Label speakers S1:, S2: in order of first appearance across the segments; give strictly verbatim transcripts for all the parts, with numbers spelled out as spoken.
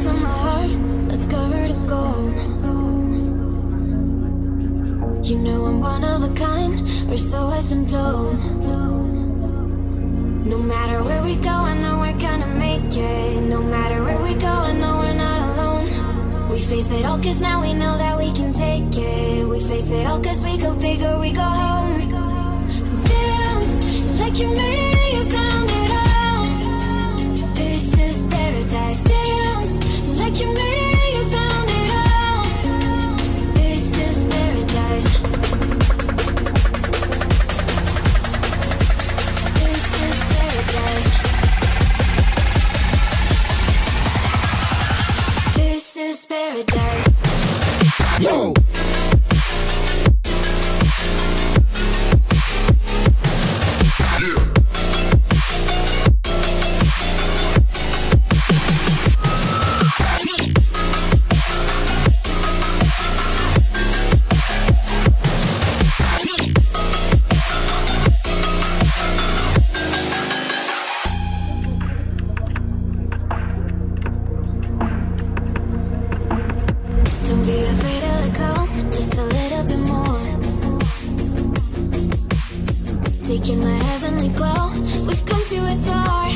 S1: on my heart that's covered in gold. You know I'm one of a kind, or so I've been told. No matter where we go, I know we're gonna make it. No matter where we go, I know we're not alone. We face it all cause now we know that we can take it. We face it all cause we go big or we go home. Dance like you made it and you found it all. This is paradise. Dance like you made it and you found it all. This is paradise. This is paradise. This is paradise. Yo! Don't be afraid to let go, just a little bit more. Taking the heavenly glow, we've come to adore.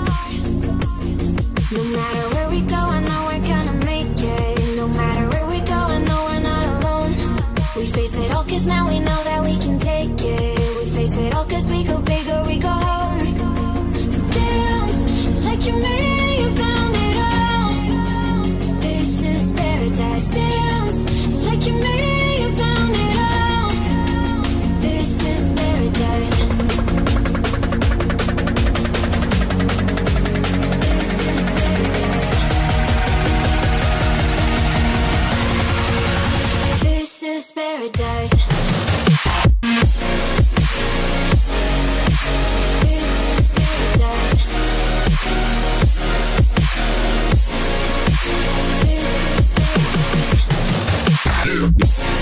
S1: No matter where we go, I know we're gonna make it. No matter where we go, I know we're not alone. We face it all cause now we know that we can take it. We face it all cause we go big or we go home. Dance like you made it and you found it all. This is paradise. Dance like you made it and you found it all. This is paradise. This is paradise. This is paradise. This is paradise.